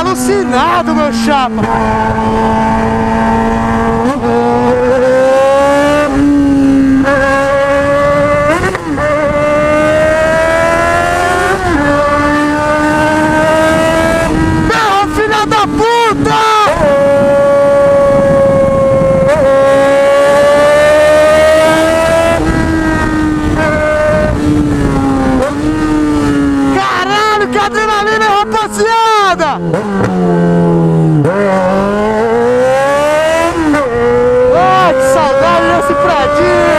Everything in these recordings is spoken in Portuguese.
alucinado, meu chapa. Meu filho da puta! Caralho, que adrenalina, rapaziada! Ai, que saudade desse predinho!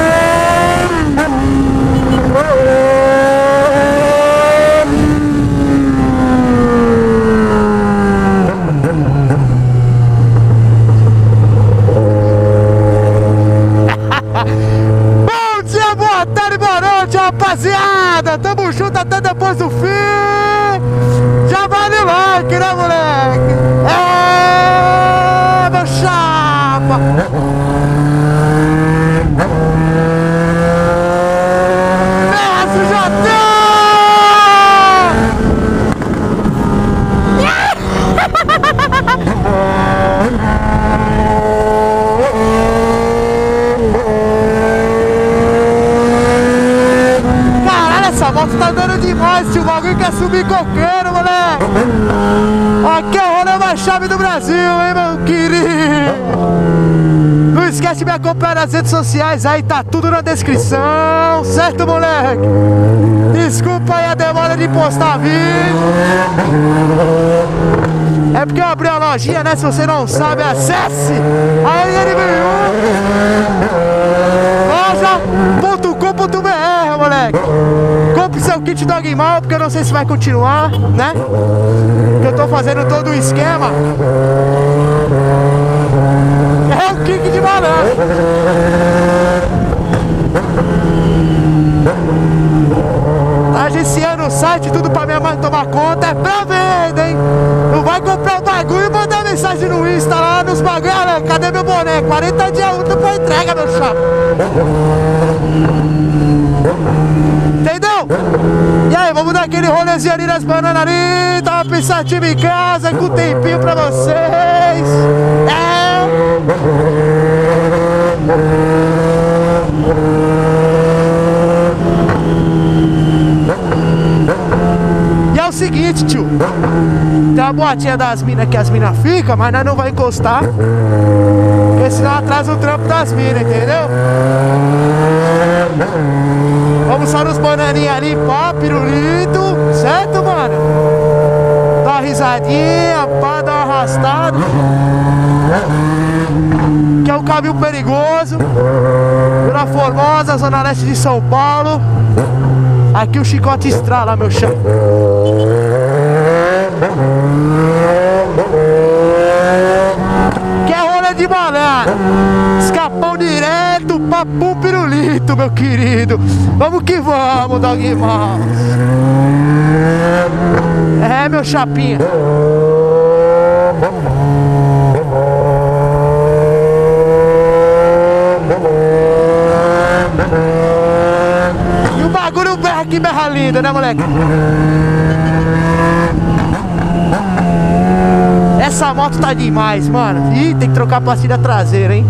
Bom dia, boa tarde, boa noite, rapaziada! Tamo junto até depois do fim! Já vale like, né, moleque? É, meu chapa! Mestre Jotão! Caralho, essa moto tá andando demais, tio. O bagulho quer subir coqueiro, moleque. Aqui é o rolê mais chave do Brasil, hein, meu querido. Não esquece de me acompanhar nas redes sociais, aí tá tudo na descrição, certo, moleque? Desculpa aí a demora de postar vídeo. É porque eu abri a lojinha, né? Se você não sabe, acesse a loja.com.br, moleque. Compre seu kit Dog Mal, porque eu não sei se vai continuar, né? Porque eu tô fazendo todo o esquema. É o kick de malandro. Tá agenciando o site, tudo pra minha mãe tomar conta. É pra venda, hein? Não vai comprar o bagulho e mandar mensagem no Insta lá nos bagulho. Olha, cadê meu boné? 40 dias úteis pra entrega, meu chapa. Entendeu? E aí, vamos dar aquele rolezinho ali nas bananas ali. Tava pensativo em casa, com tempinho pra vocês. E é o seguinte, tio. Tem a boatinha das minas que as minas ficam, mas nós não vai encostar, porque senão atrasa o trampo das minas, entendeu? Vamos só nos bananinhos ali, pá, pirulito, certo, mano? Dá uma risadinha, pá, dá uma arrastada. Que é um caminho perigoso. Vila Formosa, zona leste de São Paulo. Aqui o chicote estrala, meu chão. Que é rolê de malandro. Escapão direto, papum pirulito, meu querido. Vamos que vamos, Dog Mal. É, meu chapinha. E o bagulho berra aqui, berra lindo, né, moleque? Essa moto tá demais, mano. Ih, tem que trocar a pastilha traseira, hein?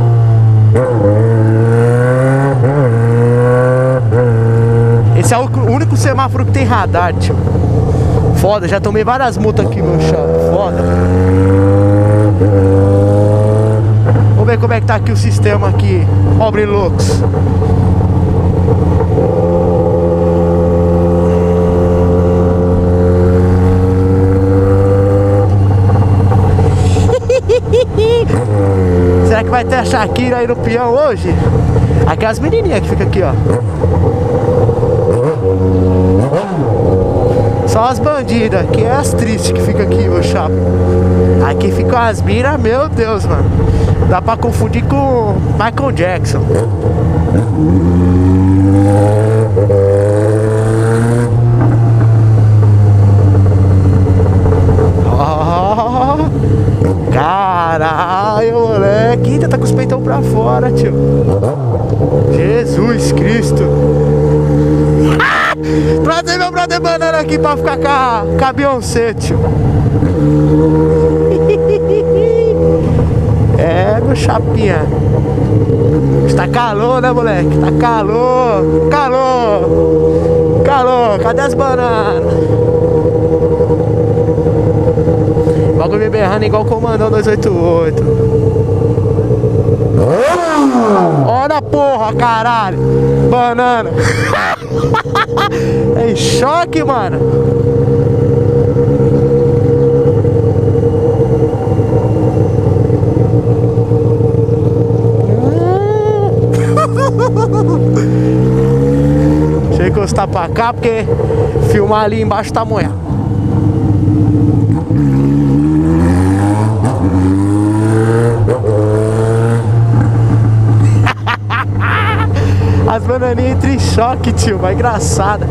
Esse é o único semáforo que tem radar, tio. Foda, já tomei várias multas aqui, meu chapa. Foda. Vamos ver como é que tá aqui o sistema aqui. Pobre loucos. Será que vai ter a Shakira aí no peão hoje? Aquelas menininhas que ficam aqui, ó. Só as bandidas, aqui é as tristes que ficam aqui, meu chapa. Aqui ficam as minas, meu Deus, mano. Dá pra confundir com Michael Jackson. Caralho, moleque. Eita, tá com os peitão pra fora, tio. Jesus Cristo. Prazer, meu brother. tá debanando aqui pra ficar com a Beyoncé, tio. É, meu chapinha. Está calor, né, moleque? Tá calor. Calor. Calor. Cadê as bananas? O bagulho me berrando igual o comandão 288. Olha porra, caralho. Banana. É em choque, mano. Deixa eu encostar pra cá, porque filmar ali embaixo tá molhado. As bananinhas entram em choque, tio, mas engraçada.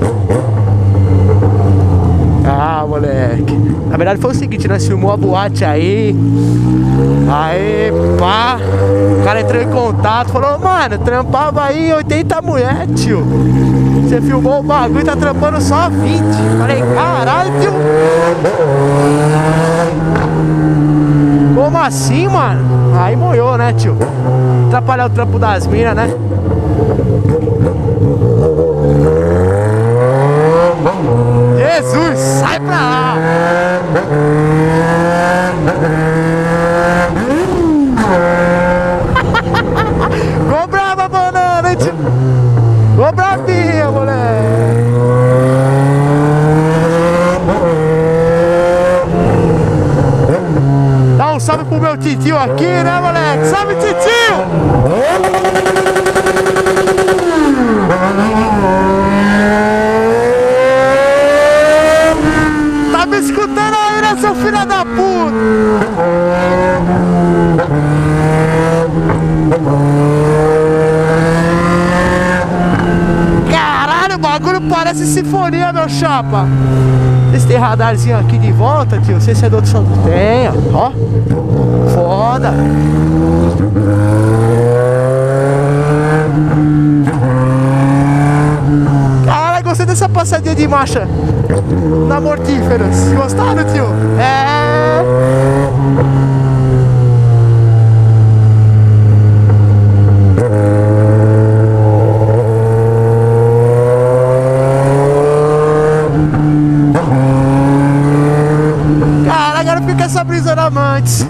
Ah, moleque. Na verdade foi o seguinte, nós filmou a boate aí. Aí, pá. O cara entrou em contato, falou, mano, trampava aí 80 mulher, tio. Você filmou o bagulho e tá trampando só 20. Falei, caralho, tio. Como assim, mano? Aí moiou, né, tio? Atrapalhar o trampo das minas, né? Jesus, sai pra lá! Ficou brava, banana, hein, tio? Ficou bravinha, moleque! Dá um salve pro meu titio aqui, né, moleque? Salve, titio! Tá me escutando aí, né, seu filho da puta? Caralho, o bagulho parece sinfonia, meu chapa. Vocês tem radarzinho aqui de volta, tio? Não sei se é do outro som. Tem, ó. Foda. Caralho, gostei dessa passadinha de marcha na Mortíferos. Gostaram, tio? É. Caralho, agora fica essa brisa na Amantes.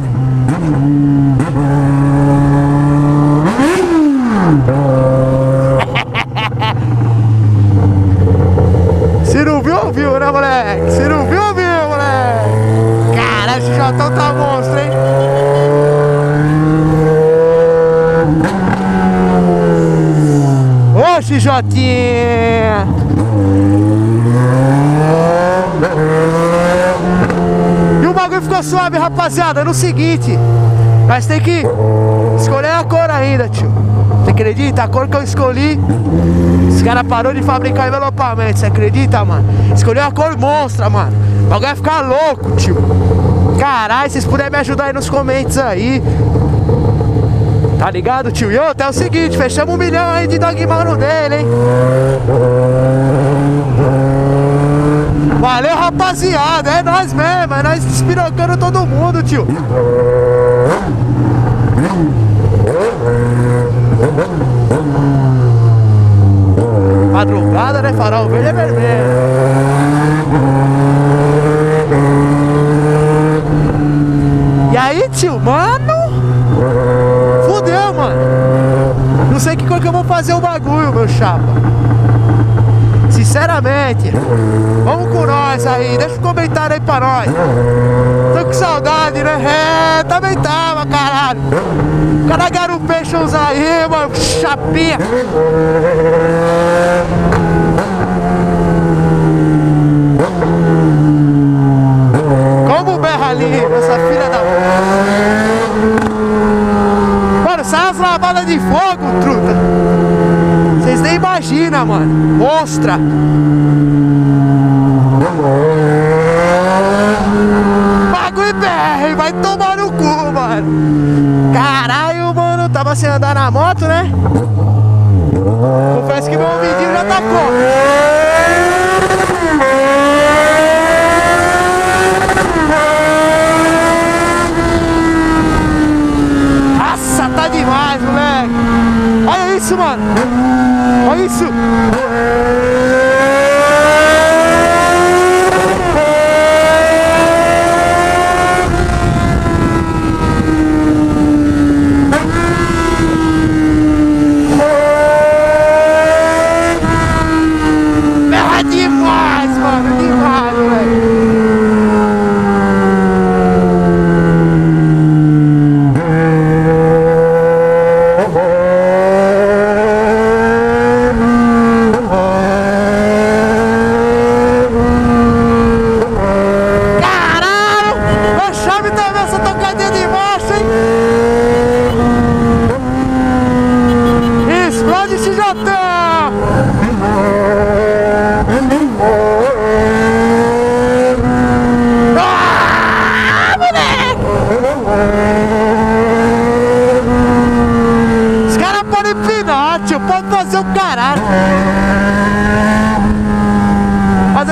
Se não viu, viu, né, moleque? Se não viu, viu, moleque? Caralho, esse Jotão tá monstro, hein? Oxe, Jotinha! E o bagulho ficou suave, rapaziada. No seguinte, nós tem que escolher a cor ainda, tio. Você acredita? A cor que eu escolhi, esse cara parou de fabricar envelopamento, você acredita, mano? Escolheu a cor monstra, mano. O bagulho vai ficar louco, tio. Caralho, se vocês puderem me ajudar aí nos comentários aí. Tá ligado, tio? E outra, é o seguinte, fechamos 1 milhão aí de dogmal no dele, hein? Valeu, rapaziada, é nós mesmo, é nós despirocando todo mundo, tio. Madrugada, né? Farol verde é vermelho. E aí, tio, mano? Fudeu, mano. Não sei que cor que eu vou fazer o bagulho, meu chapa. Sinceramente, vamos com nós aí. Deixa um comentário aí pra nós. Tô com saudade, né? É, também tava, caralho. Cara, garupations aí, mano. Chapinha. Como berra ali, essa filha da... Mano, sai as lavadas de fogo, truta. Vocês nem imaginam, mano. Mostra. Bagulho BR, vai tomar no cu, mano. Caralho, mano. Tava sem andar na moto, né? Confesso que meu ouvidinho já tá como.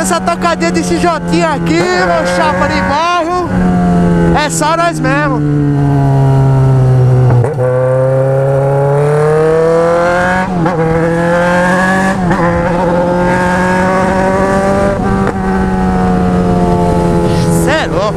essa tocadinha de Jotinha aqui, meu chapa de bairro. É só nós mesmo. Sério?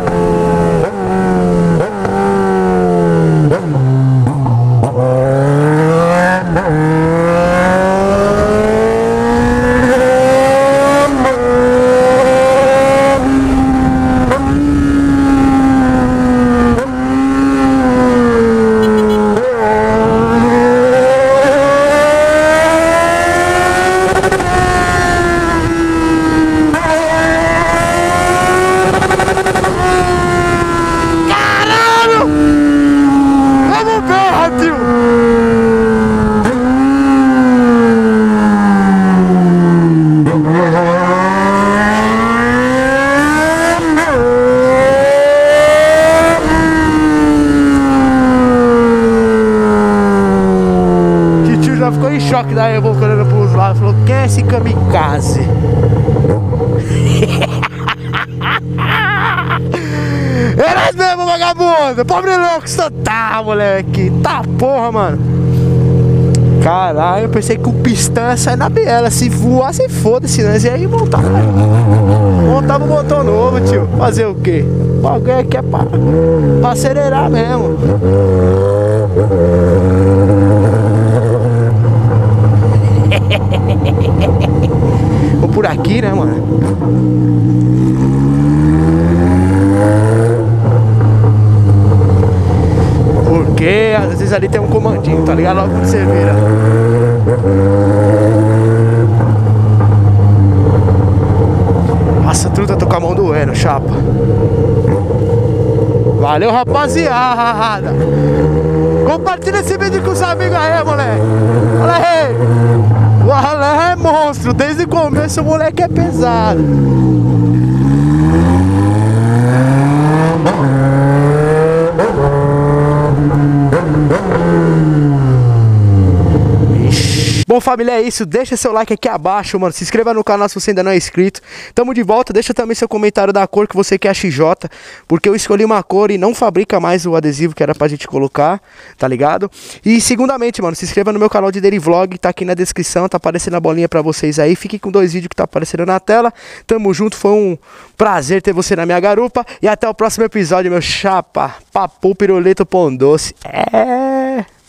Já ficou em choque, daí eu vou olhando pros lados e falou: quem é esse kamikaze? Era mesmo, vagabundo! Pobre louco que você tá, moleque! Tá porra, mano! Caralho, eu pensei que o pistão ia sair na biela. Se voasse, foda-se, né? E aí montava um motor novo, tio. Fazer o quê? O bagulho aqui é pra acelerar mesmo. Vou por aqui, né, mano? Porque às vezes ali tem um comandinho, tá ligado? Logo quando você vira. Nossa, truta, tô com a mão doendo, chapa. Valeu, rapaziada. Compartilha esse vídeo com os amigos aí, moleque. Olha aí. O Alan é monstro. Desde o começo o moleque é pesado. Bom, família, é isso. Deixa seu like aqui abaixo, mano. Se inscreva no canal se você ainda não é inscrito. Tamo de volta. Deixa também seu comentário da cor que você quer a XJ, porque eu escolhi uma cor e não fabrica mais o adesivo que era pra gente colocar, tá ligado? E segundamente, mano, se inscreva no meu canal de Daily Vlog. Tá aqui na descrição, tá aparecendo a bolinha pra vocês aí. Fique com 2 vídeos que tá aparecendo na tela. Tamo junto, foi um prazer ter você na minha garupa. E até o próximo episódio, meu chapa. Papo, pirulito, pão doce. É...